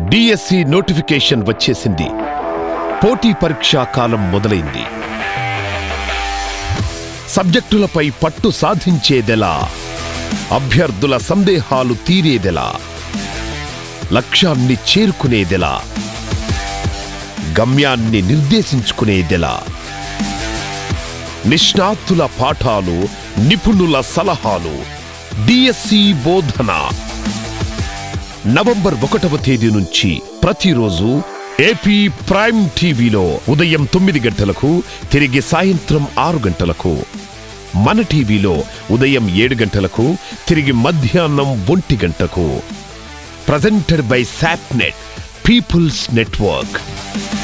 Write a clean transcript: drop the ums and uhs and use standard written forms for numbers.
DSC notification వచ్చేసింది. పోటీ పరీక్షా కాలం మొదలైంది. సబ్జెక్టులపై పట్టు సాధించేదెలా, అభ్యర్థుల సందేహాలు తీరేదెలా, లక్ష్యాన్ని చేరుకునేదెలా, గమ్యాన్ని నిర్దేశించుకునేదెలా, నిష్ణాతుల పాఠాలు, నిపుణుల సలహాలు. DSC బోధన నవంబర్ 1వ తేదీ నుంచి ప్రతిరోజు ఏపీ ప్రైమ్ టీవీలో ఉదయం 9 గంటలకు, తిరిగి సాయంత్రం 6 గంటలకు, మన టీవీలో ఉదయం 7 గంటలకు, తిరిగి మధ్యాహ్నం 1 గంటకు. Presented by SAPNET, people's network.